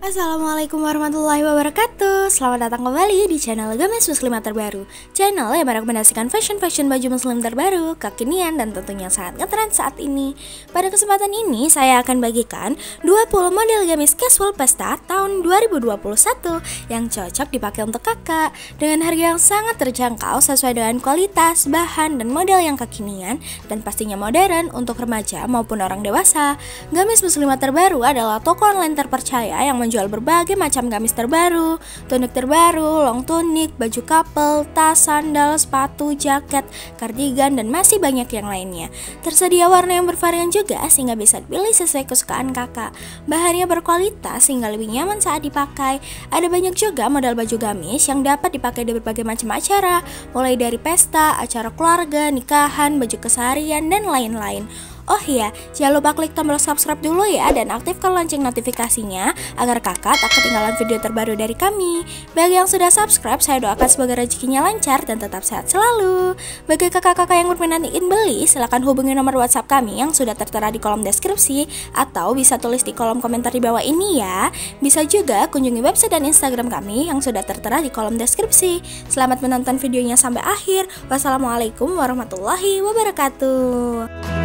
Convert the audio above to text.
Assalamualaikum warahmatullahi wabarakatuh. Selamat datang kembali di channel Gamis Muslimah Terbaru, channel yang merekomendasikan fashion baju muslim terbaru, kekinian, dan tentunya sangat ngetren saat ini. Pada kesempatan ini saya akan bagikan 20 model gamis casual pesta tahun 2021 yang cocok dipakai untuk kakak dengan harga yang sangat terjangkau sesuai dengan kualitas, bahan, dan model yang kekinian dan pastinya modern untuk remaja maupun orang dewasa. Gamis Muslimah Terbaru adalah toko online terpercaya yang menjual berbagai macam gamis terbaru, tunik terbaru, long tunik, baju couple, tas, sandal, sepatu, jaket, kardigan, dan masih banyak yang lainnya. Tersedia warna yang bervarian juga sehingga bisa dipilih sesuai kesukaan kakak. Bahannya berkualitas sehingga lebih nyaman saat dipakai. Ada banyak juga model baju gamis yang dapat dipakai di berbagai macam acara, mulai dari pesta, acara keluarga, nikahan, baju keseharian, dan lain-lain. Oh iya, jangan lupa klik tombol subscribe dulu ya dan aktifkan lonceng notifikasinya agar kakak tak ketinggalan video terbaru dari kami. Bagi yang sudah subscribe, saya doakan semoga rezekinya lancar dan tetap sehat selalu. Bagi kakak-kakak yang berminat ingin beli, silahkan hubungi nomor WhatsApp kami yang sudah tertera di kolom deskripsi atau bisa tulis di kolom komentar di bawah ini ya. Bisa juga kunjungi website dan Instagram kami yang sudah tertera di kolom deskripsi. Selamat menonton videonya sampai akhir. Wassalamualaikum warahmatullahi wabarakatuh.